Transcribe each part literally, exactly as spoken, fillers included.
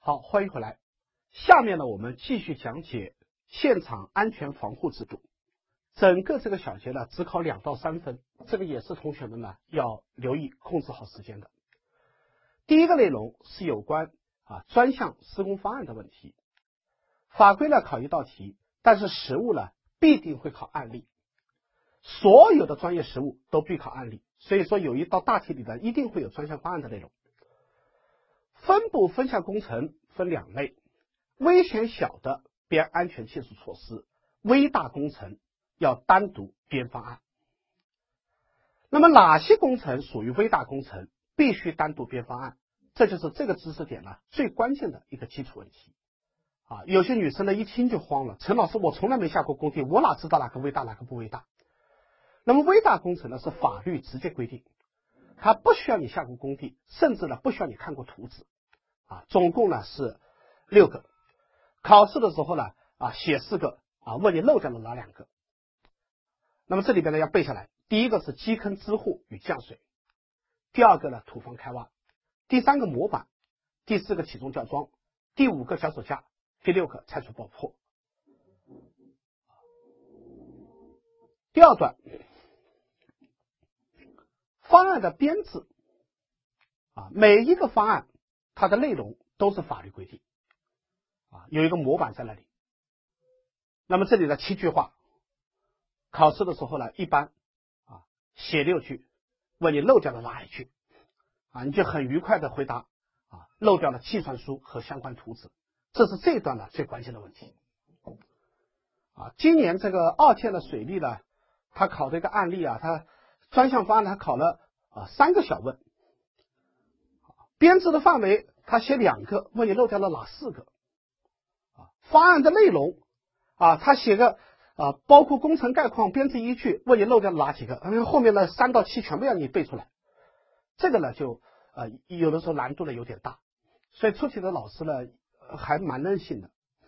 好，欢迎回来。下面呢，我们继续讲解现场安全防护制度。整个这个小节呢，只考两到三分，这个也是同学们呢要留意控制好时间的。第一个内容是有关啊专项施工方案的问题。法规呢考一道题，但是实务呢必定会考案例。所有的专业实务都必考案例，所以说有一道大题里呢一定会有专项方案的内容。分布分项工程分两类，危险小的编安全技术措施，危大工程要单独编方案。那么哪些工程属于危大工程，必须单独编方案？这就是这个知识点呢最关键的一个基础问题啊！有些女生呢一听就慌了，陈老师，我从来没下过工地，我哪知道哪个危大哪个不危大？那么危大工程呢是法律直接规定，它不需要你下过工地，甚至呢不需要你看过图纸啊，总共呢是六个。考试的时候呢啊写四个啊，问你漏掉了哪两个？那么这里边呢要背下来。第一个是基坑支护与降水，第二个呢土方开挖，第三个模板，第四个起重吊装，第五个脚手架，第六个拆除爆破。第二段，方案的编制啊，每一个方案它的内容都是法律规定啊，有一个模板在那里。那么这里的七句话，考试的时候呢，一般啊写六句，问你漏掉了哪一句啊，你就很愉快的回答啊，漏掉了计算书和相关图纸，这是这一段的最关键的问题啊。今年这个二建的水利呢，他考的一个案例啊，他专项方案他考了啊三个小问，编制的范围他写两个，问你漏掉了哪四个啊？方案的内容啊，他写个啊包括工程概况、编制依据，问你漏掉了哪几个？嗯，后面的三到七全部让你背出来，这个呢就呃有的时候难度呢有点大，所以出题的老师呢、呃、还蛮任性的。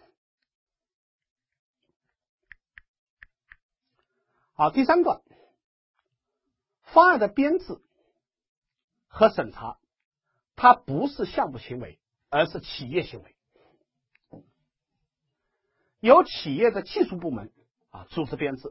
好，第三段，方案的编制和审查，它不是项目行为，而是企业行为。由企业的技术部门啊组织编制。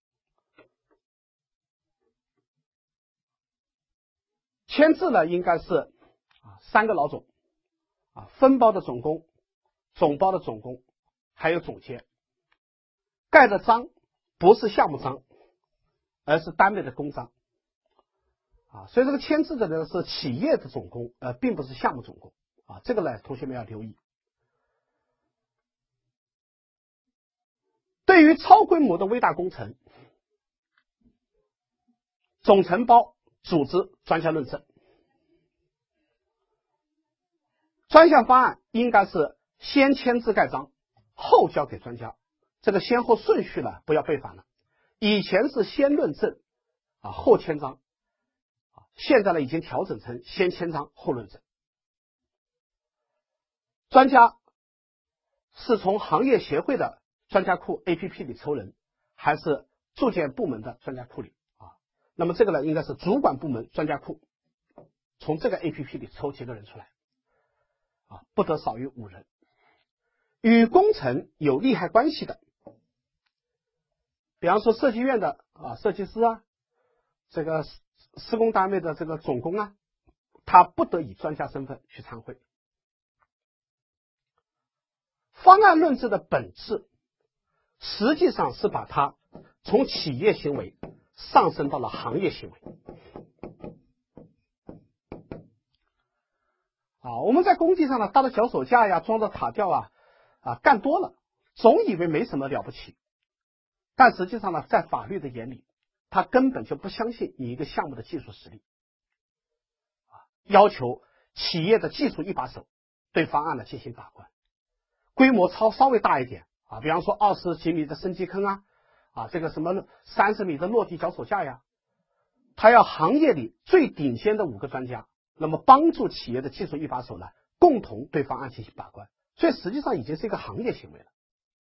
签字呢应该是啊三个老总啊，分包的总工、总包的总工，还有总监。盖的章不是项目章，而是单位的公章啊，所以这个签字的呢是企业的总工，呃，并不是项目总工啊，这个呢同学们要留意。对于超规模的危大工程，总承包组织专家论证，专项方案应该是先签字盖章，后交给专家，这个先后顺序呢不要背反了。以前是先论证啊后签章，现在呢已经调整成先签章后论证。专家是从行业协会的专家库 A P P 里抽人，还是住建部门的专家库里啊？那么这个呢应该是主管部门专家库，从这个 A P P 里抽几个人出来啊，不得少于五人。与工程有利害关系的，比方说设计院的啊设计师啊，这个施工单位的这个总工啊，他不得以专家身份去参会。方案论证的本质实际上是把它从企业行为上升到了行业行为啊，我们在工地上呢搭的脚手架呀，装的塔吊啊啊干多了，总以为没什么了不起，但实际上呢在法律的眼里，他根本就不相信你一个项目的技术实力啊，要求企业的技术一把手对方案呢进行把关，规模超稍微大一点啊，比方说二十几米的深基坑啊，啊这个什么三十米的落地脚手架呀，他要行业里最顶尖的五个专家，那么帮助企业的技术一把手呢，共同对方案进行把关，所以实际上已经是一个行业行为了。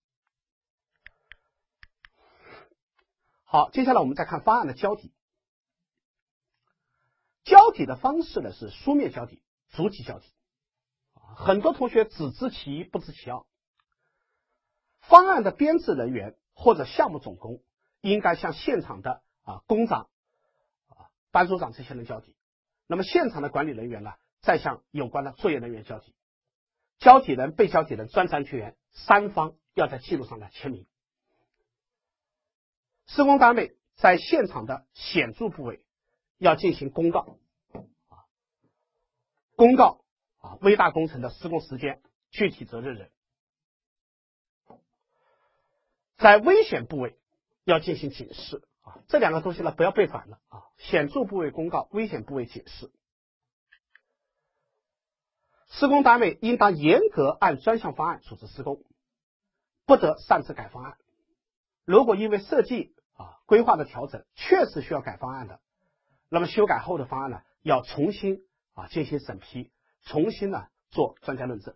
好，接下来我们再看方案的交底。交底的方式呢是书面交底、逐级交底。 很多同学只知其一不知其二。方案的编制人员或者项目总工应该向现场的啊工长、啊班组长这些人交底，那么现场的管理人员呢，再向有关的作业人员交底。交底人、被交底人、专职安全员三方要在记录上来签名。施工单位在现场的显著部位要进行公告，啊，公告啊微大工程的施工时间、具体责任人。在危险部位要进行警示啊，这两个东西呢不要背反了啊，显著部位公告，危险部位警示。施工单位应当严格按专项方案组织施工，不得擅自改方案。如果因为设计啊规划的调整确实需要改方案的，那么修改后的方案呢要重新啊进行审批，重新呢做专家论证。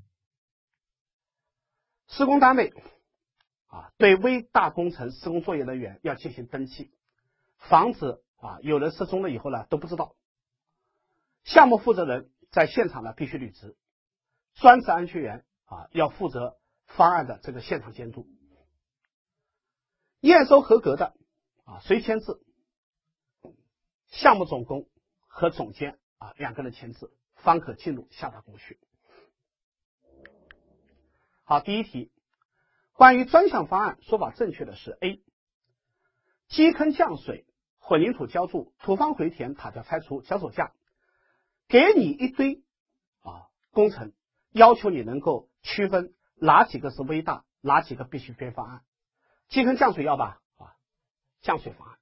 施工单位啊对微大工程施工作业人员要进行登记，防止啊有人失踪了以后呢都不知道。项目负责人在现场呢必须履职，专职安全员啊要负责方案的这个现场监督。验收合格的啊谁签字？项目总工和总监啊两个人签字，方可进入下达工序。好，第一题，关于专项方案说法正确的是 A， 基坑降水、混凝土浇筑、土方回填、塔吊拆除、脚手架，给你一堆啊工程，要求你能够区分哪几个是微大，哪几个必须编方案。基坑降水要吧啊降水方案，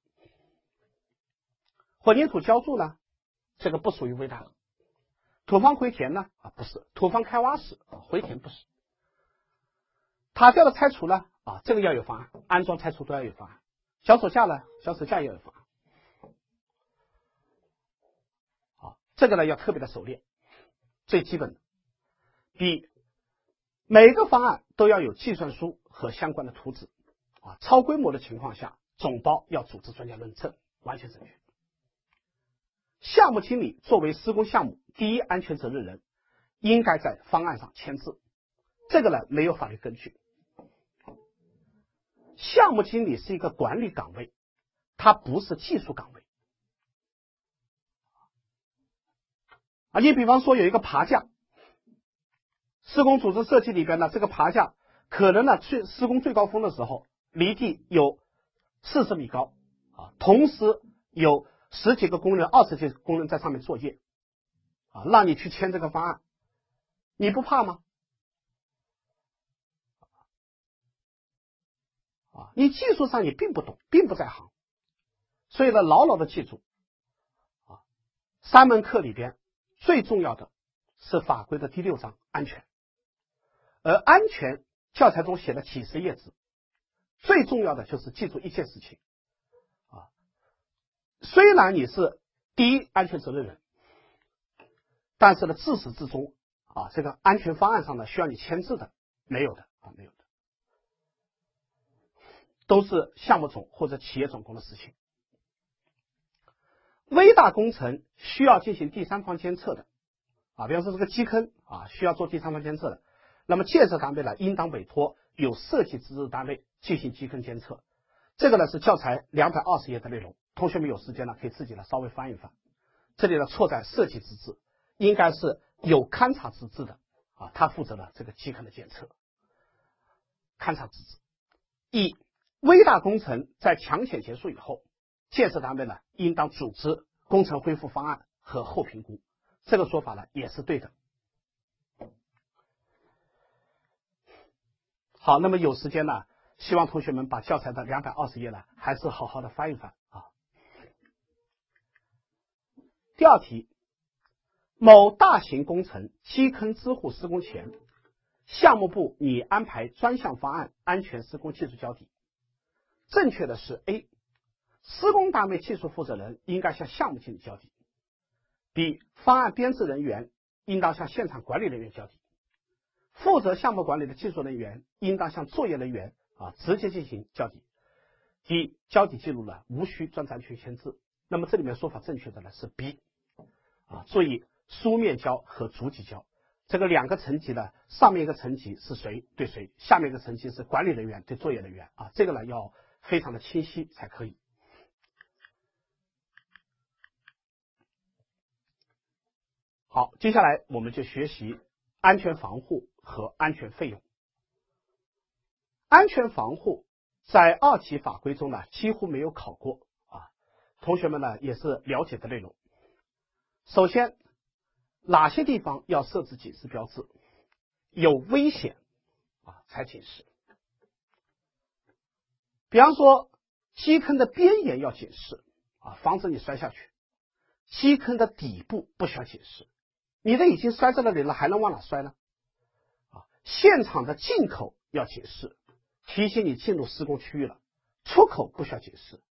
混凝土浇筑呢这个不属于微大，土方回填呢啊不是，土方开挖式，啊回填不是。塔吊的拆除呢啊这个要有方案，安装拆除都要有方案。脚手架呢脚手架也要有方案。啊这个呢要特别的熟练，最基本的。B， 每个方案都要有计算书和相关的图纸啊，超规模的情况下，总包要组织专家论证，完全正确。项目经理作为施工项目第一安全责任人，应该在方案上签字，这个呢没有法律根据。项目经理是一个管理岗位，它不是技术岗位啊。你比方说有一个爬架，施工组织设计里边呢，这个爬架可能呢去施工最高峰的时候，离地有四十米高啊，同时有十几个工人、二十几个工人在上面作业啊，让你去签这个方案，你不怕吗？啊，你技术上你并不懂，并不在行，所以呢，牢牢的记住啊，三门课里边最重要的是法规的第六章安全，而安全教材中写了几十页纸，最重要的就是记住一件事情啊，虽然你是第一安全责任人，但是呢，自始至终啊，这个安全方案上呢需要你签字的没有的啊，没有的。都是项目总或者企业总工的事情。微大工程需要进行第三方监测的啊，比方说这个基坑啊需要做第三方监测的，那么建设单位呢应当委托有设计资质单位进行基坑监测。这个呢是教材两百二十页的内容，同学们有时间呢可以自己呢稍微翻一翻。这里呢错在设计资质，应该是有勘察资质的啊，他负责了这个基坑的监测。勘察资质。一微大工程在抢险结束以后，建设单位呢应当组织工程恢复方案和后评估，这个说法呢也是对的。好，那么有时间呢，希望同学们把教材的两百二十页呢还是好好的翻一翻啊。第二题，某大型工程基坑支护施工前，项目部拟安排专项方案安全施工技术交底。正确的是 A， 施工单位技术负责人应该向项目经理交底。 B， 方案编制人员应当向现场管理人员交底。负责项目管理的技术人员应当向作业人员啊直接进行交底。D， 交底记录呢无需专职安全签字。那么这里面说法正确的呢是 B 啊，注意书面交和逐级交。这这个两个层级呢，上面一个层级是谁对谁，下面一个层级是管理人员对作业人员啊，这个呢要非常的清晰才可以。好，接下来我们就学习安全防护和安全费用。安全防护在二级法规中呢几乎没有考过啊，同学们呢也是了解的内容。首先，哪些地方要设置警示标志？有危险啊才警示。比方说，基坑的边沿要警示啊，防止你摔下去。基坑的底部不需要警示，你都已经摔在那里了，还能往哪摔呢？啊，现场的进口要警示，提醒你进入施工区域了。出口不需要警示。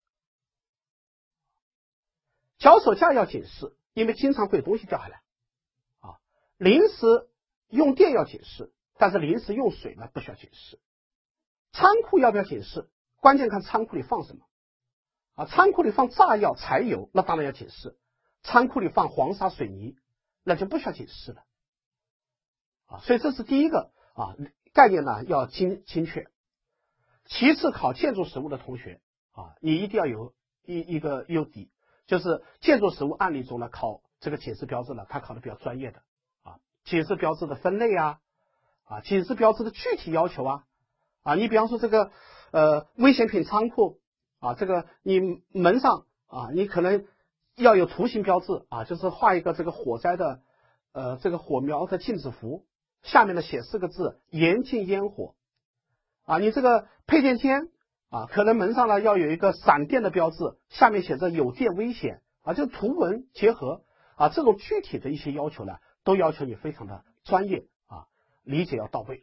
脚手架要警示，因为经常会有东西掉下来。啊，临时用电要警示，但是临时用水呢不需要警示。仓库要不要警示？关键看仓库里放什么。啊，仓库里放炸药、柴油，那当然要警示。仓库里放黄沙、水泥，那就不需要警示了。啊，所以这是第一个啊概念呢要精精确。其次，考建筑实务的同学啊，你一定要有一一个优底，就是建筑实务案例中呢考这个警示标志呢，它考的比较专业的啊，警示标志的分类啊，啊，警示标志的具体要求啊，啊，你比方说这个呃危险品仓库啊，这个你门上啊，你可能要有图形标志啊，就是画一个这个火灾的呃这个火苗的禁止符，下面呢写四个字严禁烟火。啊，你这个配电间啊，可能门上呢要有一个闪电的标志，下面写着有电危险啊，就图文结合啊，这种具体的一些要求呢，都要求你非常的专业啊，理解要到位。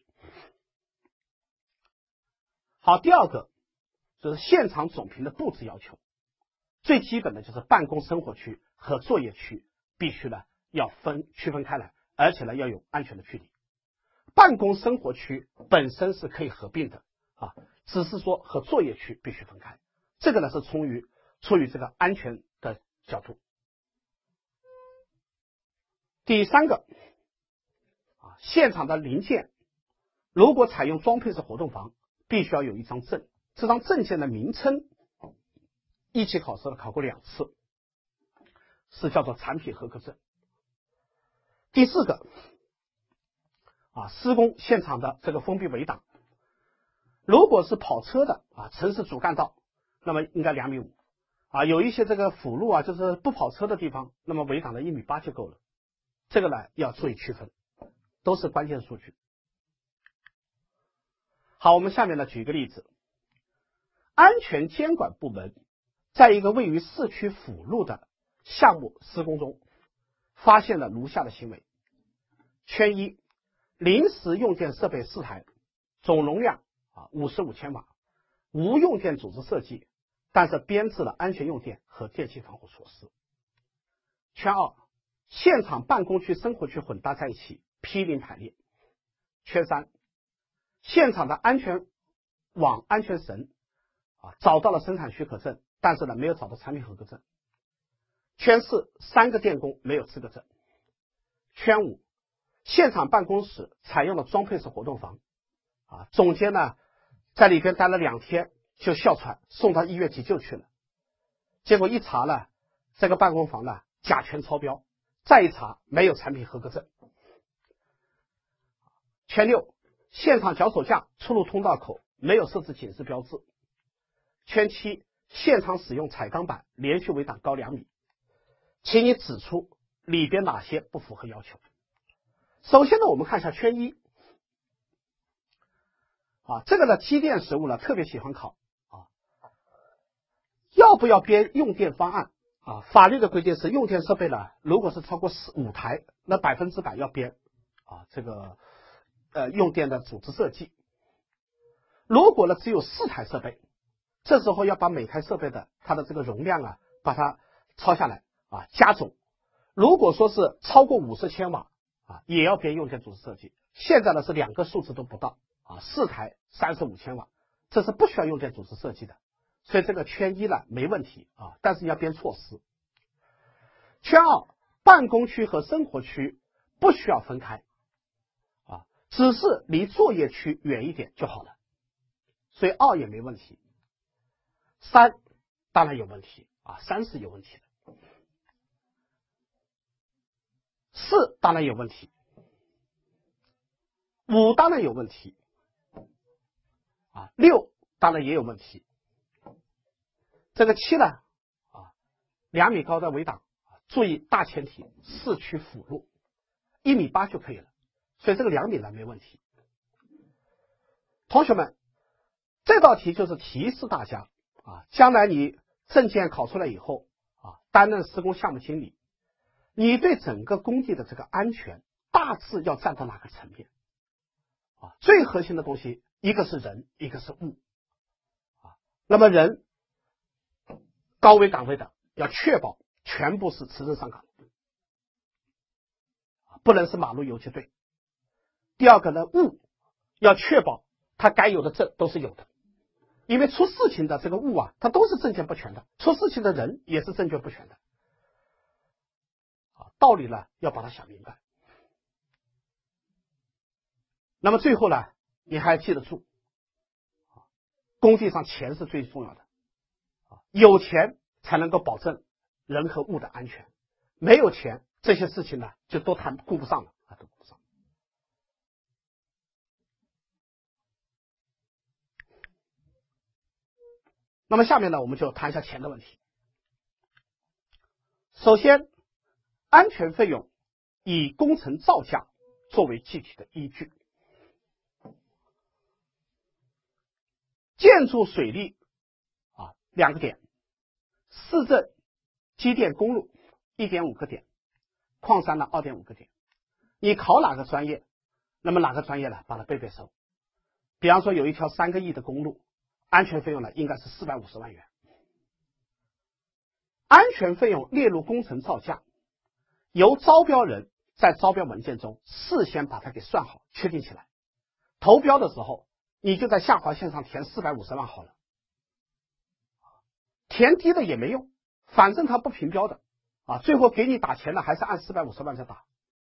好，第二个就是现场总评的布置要求，最基本的就是办公生活区和作业区必须呢要分区分开来，而且呢要有安全的距离。办公生活区本身是可以合并的啊，只是说和作业区必须分开。这个呢是出于出于这个安全的角度。第三个啊，现场的零件如果采用装配式活动房，必须要有一张证，这张证件的名称一期考试了考过两次，是叫做产品合格证。第四个啊，施工现场的这个封闭围挡，如果是跑车的啊，城市主干道，那么应该两米五啊，有一些这个辅路啊，就是不跑车的地方，那么围挡的一米八就够了。这个呢要注意区分，都是关键数据。好，我们下面呢举一个例子，安全监管部门在一个位于市区辅路的项目施工中，发现了如下的行为：圈一，临时用电设备四台，总容量啊五十五千瓦，无用电组织设计，但是编制了安全用电和电气防护措施。圈二，现场办公区、生活区混搭在一起，毗邻排列。圈三，现场的安全网、安全绳啊找到了生产许可证，但是呢没有找到产品合格证。圈四，三个电工没有资格证。圈五，现场办公室采用了装配式活动房啊，总监呢在里边待了两天就哮喘，送到医院急救去了。结果一查呢，这个办公房呢甲醛超标，再一查没有产品合格证。圈六，现场脚手架出入通道口没有设置警示标志。圈七，现场使用彩钢板，连续围挡高两米，请你指出里边哪些不符合要求。首先呢，我们看一下圈一啊，这个呢机电实务呢特别喜欢考啊，要不要编用电方案啊？法律的规定是用电设备呢，如果是超过五台，那百分之百要编啊这个呃用电的组织设计。如果呢只有四台设备，这时候要把每台设备的它的这个容量啊，把它抄下来啊加总。如果说是超过五十千瓦啊，也要编用电组织设计。现在呢是两个数字都不到啊，四台三十五千瓦，这是不需要用电组织设计的，所以这个圈一呢没问题啊，但是你要编措施。圈二，办公区和生活区不需要分开只是离作业区远一点就好了。所以二也没问题。三当然有问题啊，三是有问题的。四当然有问题，五当然有问题，啊，六当然也有问题。这个七呢，啊，两米高的围挡，注意大前提四驱辅路，一米八就可以了，所以这个两米呢没问题。同学们，这道题就是提示大家啊，将来你证件考出来以后啊，担任施工项目经理，你对整个工地的这个安全大致要占到哪个层面啊？最核心的东西，一个是人，一个是物啊。那么人高危岗位的要确保全部是持证上岗，不能是马路游击队。第二个呢，物要确保他该有的证都是有的，因为出事情的这个物啊，它都是证件不全的，出事情的人也是证件不全的啊。道理呢要把它想明白。那么最后呢，你还要记得住，工地上钱是最重要的，有钱才能够保证人和物的安全，没有钱这些事情呢就都谈顾不上了啊，都顾不上。那么下面呢，我们就谈一下钱的问题。首先，安全费用以工程造价作为具体的依据。建筑水利啊两个点，市政机电公路一点五个点，矿山呢二点五个点。你考哪个专业，那么哪个专业呢把它背背熟。比方说有一条三个亿的公路，安全费用呢应该是四百五十万元。安全费用列入工程造价，由招标人在招标文件中事先把它给算好确定起来，投标的时候你就在下划线上填四百五十万好了，填低的也没用，反正他不评标的啊，最后给你打钱的还是按四百五十万在打。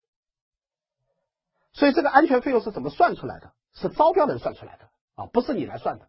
所以这个安全费用是怎么算出来的？是招标人算出来的啊，不是你来算的。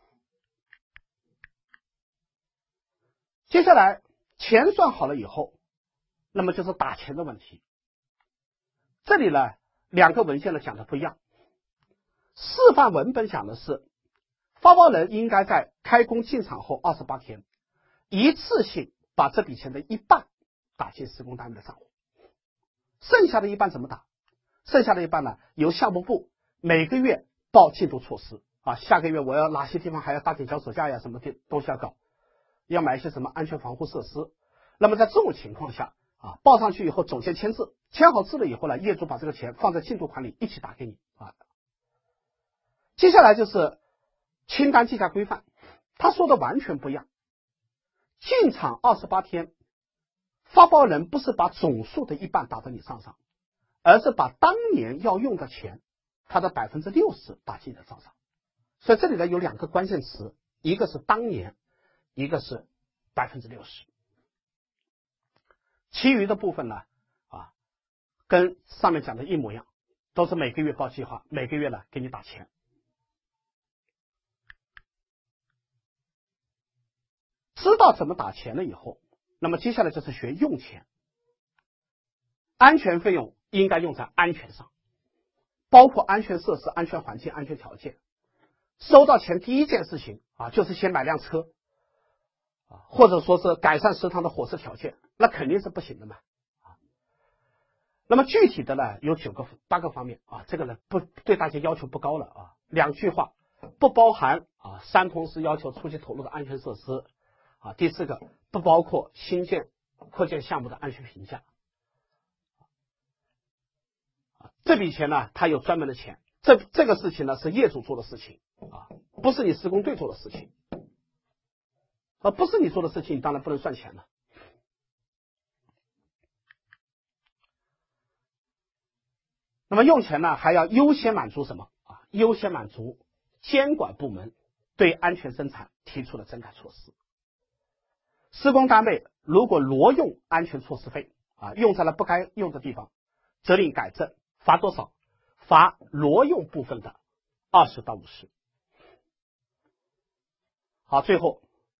接下来钱算好了以后，那么就是打钱的问题。这里呢，两个文件呢讲的不一样。示范文本讲的是，发包人应该在开工进场后二十八天，一次性把这笔钱的一半打进施工单位的账户，剩下的一半怎么打？剩下的一半呢，由项目部每个月报进度措施啊，下个月我要哪些地方还要搭点脚手架呀，什么的东西要搞，要买一些什么安全防护设施。那么在这种情况下啊，报上去以后总监签字，签好字了以后呢，业主把这个钱放在进度款里一起打给你啊。接下来就是清单计价规范，他说的完全不一样。进场二十八天，发包人不是把总数的一半打到你账上，而是把当年要用的钱，它的百分之六十打进你的账上。所以这里呢有两个关键词，一个是当年，一个是百分之六十。其余的部分呢，啊，跟上面讲的一模一样，都是每个月报计划，每个月呢给你打钱。知道怎么打钱了以后，那么接下来就是学用钱。安全费用应该用在安全上，包括安全设施、安全环境、安全条件。收到钱第一件事情啊，就是先买辆车啊，或者说是改善食堂的伙食条件，那肯定是不行的嘛啊。那么具体的呢，有九个八个方面啊，这个呢不对大家要求不高了啊，两句话，不包含啊三同时要求初期投入的安全设施啊。第四个，不包括新建、扩建项目的安全评价。这笔钱呢，它有专门的钱，这这个事情呢是业主做的事情啊，不是你施工队做的事情，而不是你做的事情，你当然不能算钱了。那么用钱呢，还要优先满足什么啊？优先满足监管部门对安全生产提出的整改措施。施工单位如果挪用安全措施费啊，用在了不该用的地方，责令改正，罚多少？ 罚挪用部分的二十到五十。好，最后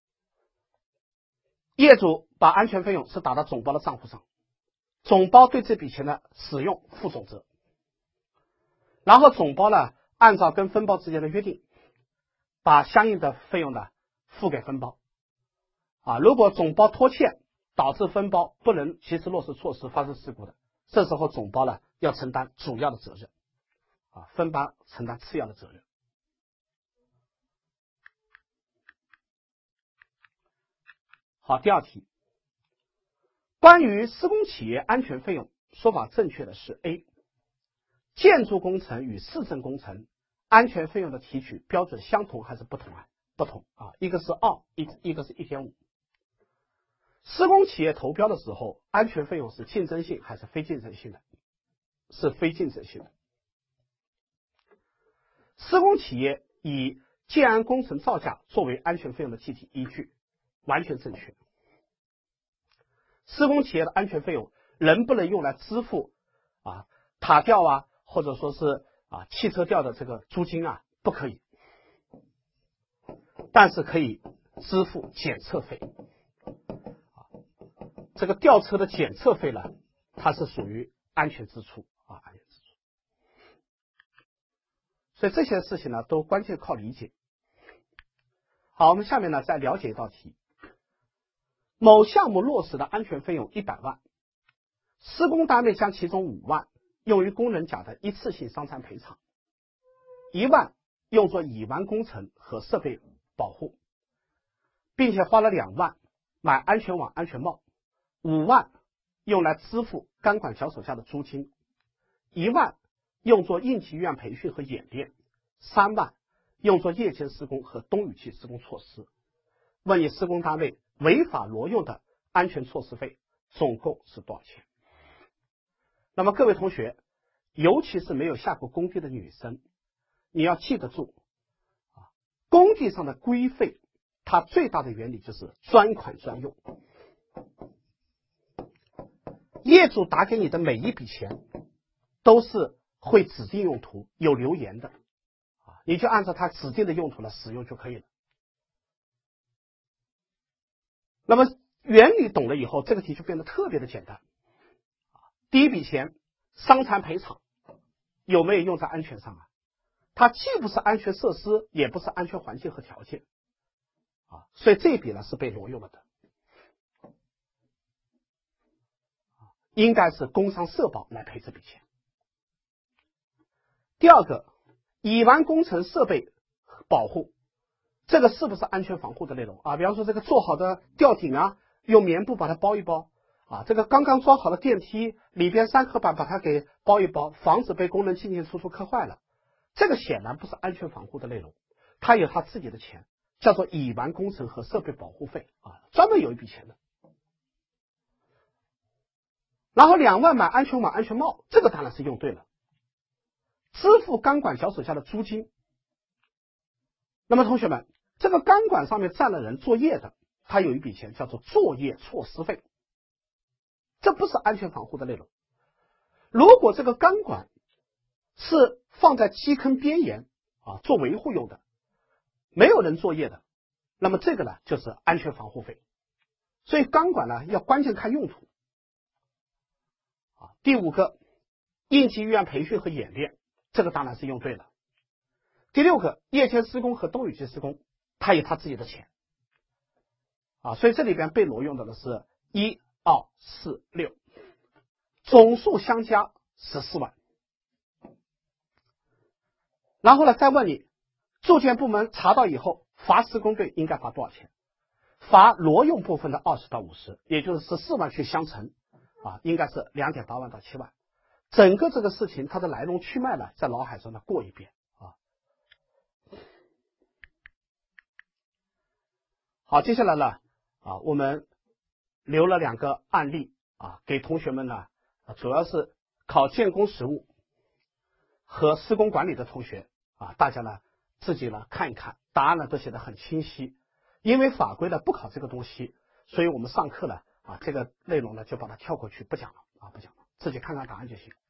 业主把安全费用是打到总包的账户上，总包对这笔钱的使用负总责，然后总包呢按照跟分包之间的约定，把相应的费用呢付给分包。啊，如果总包拖欠导致分包不能及时落实措施发生事故的，这时候总包呢要承担主要的责任，啊，分包承担次要的责任。好，第二题，关于施工企业安全费用，说法正确的是 A， 建筑工程与市政工程安全费用的提取标准相同还是不同啊？不同啊，一个是二，一一个是 一点五。施工企业投标的时候，安全费用是竞争性还是非竞争性的？是非竞争性的。施工企业以建安工程造价作为安全费用的计体依据，完全正确。施工企业的安全费用能不能用来支付啊塔吊啊，或者说是啊汽车吊的这个租金啊？不可以，但是可以支付检测费。这个吊车的检测费呢，它是属于安全支出啊，安全支出。所以这些事情呢，都关键靠理解。好，我们下面呢再了解一道题：某项目落实的安全费用一百万，施工单位将其中五万用于工人甲的一次性伤残赔偿，一万用作乙烷工程和设备保护，并且花了两万买安全网、安全帽。五万用来支付钢管脚手架的租金，一万用作应急预案培训和演练，三万用作夜间施工和冬雨季施工措施。问你施工单位违法挪用的安全措施费总共是多少钱？那么各位同学，尤其是没有下过工地的女生，你要记得住啊，工地上的规费，它最大的原理就是专款专用。业主打给你的每一笔钱都是会指定用途，有留言的啊，你就按照他指定的用途来使用就可以了。那么原理懂了以后，这个题就变得特别的简单。第一笔钱伤残赔偿有没有用在安全上啊？它既不是安全设施，也不是安全环境和条件啊，所以这一笔呢是被挪用了的。应该是工伤社保来赔这笔钱。第二个，乙烷工程设备保护，这个是不是安全防护的内容啊？比方说这个做好的吊顶啊，用棉布把它包一包啊，这个刚刚装好的电梯里边三合板把它给包一包，防止被工人进进出出磕坏了，这个显然不是安全防护的内容，它有它自己的钱，叫做乙烷工程和设备保护费啊，专门有一笔钱的。然后两万买安全网、安全帽，这个当然是用对了。支付钢管脚手架的租金。那么同学们，这个钢管上面站了人作业的，他有一笔钱叫做作业措施费，这不是安全防护的内容。如果这个钢管是放在基坑边沿啊做维护用的，没有人作业的，那么这个呢就是安全防护费。所以钢管呢要关键看用途。第五个，应急预案培训和演练，这个当然是用对了。第六个，夜间施工和冬雨季施工，他有他自己的钱啊，所以这里边被挪用的呢是一、二、四、六，总数相加十四万。然后呢，再问你，住建部门查到以后，罚施工队应该罚多少钱？罚挪用部分的二十到五十，也就是十四万去相乘。啊，应该是两点八万到七万。整个这个事情它的来龙去脉呢，在脑海中呢过一遍啊。好，接下来呢啊，我们留了两个案例啊，给同学们呢，主要是考建工实务和施工管理的同学啊，大家呢自己呢看一看，答案呢都写得很清晰。因为法规呢不考这个东西，所以我们上课呢。啊，这个内容呢就把它跳过去不讲了啊，不讲了，自己看看答案就行。